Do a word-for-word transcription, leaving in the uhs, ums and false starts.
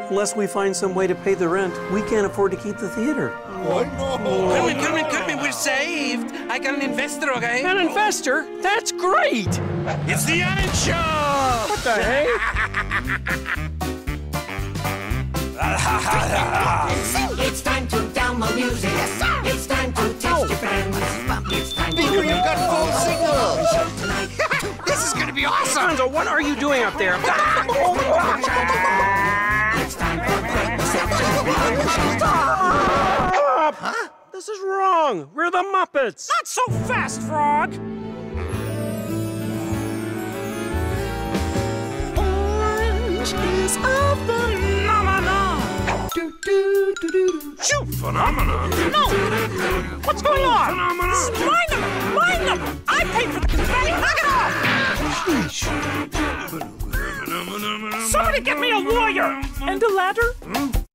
Unless we find some way to pay the rent, we can't afford to keep the theater. Oh, no. Come in, come in, come in. We're saved. I got an investor, okay? An investor? That's great! It's the Ant Show! What the heck? It's time to download music. Yes, sir. It's time to text your friends. It's time to... Beaker, you've got full signal! This is gonna be awesome! Hanzo, what are you doing up there? It's time for Huh? This is wrong. We're the Muppets. Not so fast, Frog! Orange is a phenomenon. Do, do, do, do. Shoot, phenomenon! No! What's going on? Phenomenon! This is my number! My number! I paid for the confetti! Knock it off! Somebody get me a lawyer! And a ladder?